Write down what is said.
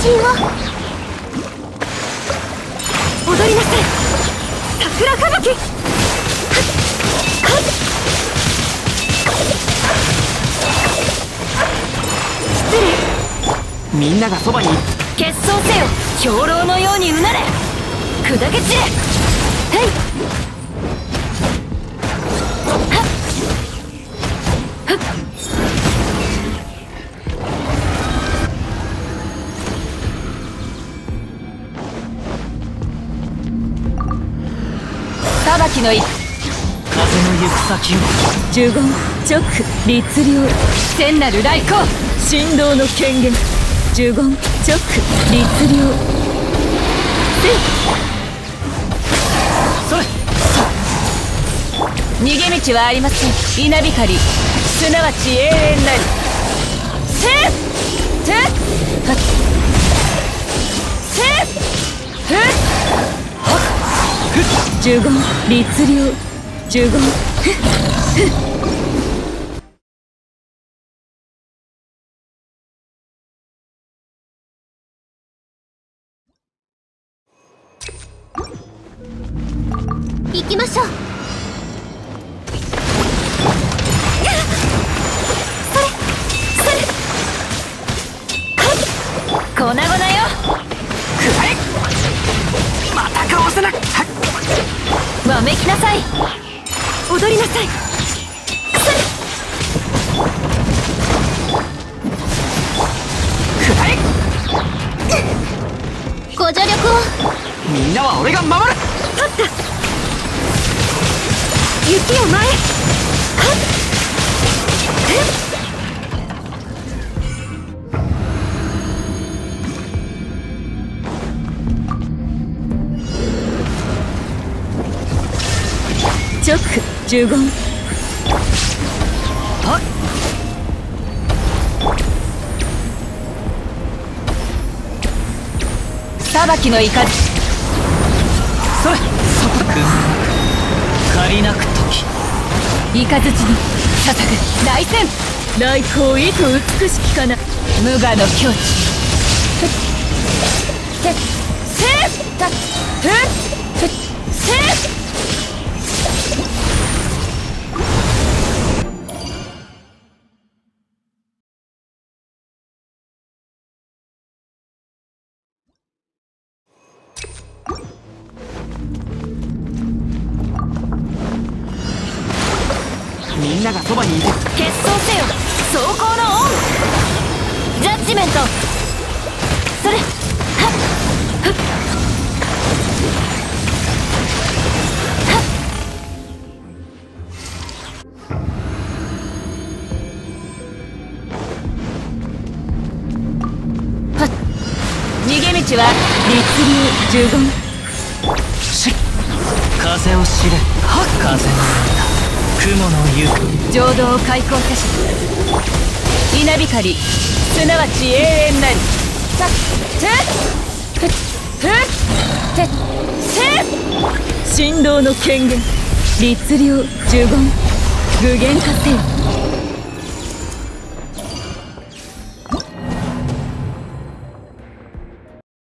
信を。踊りなさい桜吹雪。失礼。 みんながそばに。 結霜せよ兵糧のようにうなれ。砕け散れ。はい。裁きの一風の行く先を。 呪言直律令聖なる来光神道の権限。呪言直律令それ。 逃げ道はありません。稲光すなわち永遠なり。せってはっせっふっはっ呪言律令呪言ふっふっ。行きましょう。粉々よ。 くらえ。またかわせな。 わめきなさい。踊りなさい。 くらえ。 ご助力を。 みんなは俺が守る。 立った。雪を前。はっ。直呪言。 はっ。 裁きの雷。 それ。そこく借りなく時。 雷に捧ぐ来戦。来光意図美しきかな。無我の境地。せったふっせ。 みんながそばにいて。 決闘せよ走行のオン。ジャッジメント。それはっはっはっ。逃げ道は律令呪言。 風を知れ。はっ。風の雲の行く浄土を開口せし。稲光すなわち永遠なり。さってふっふってせ。神道の権限律令呪言具現化せよ。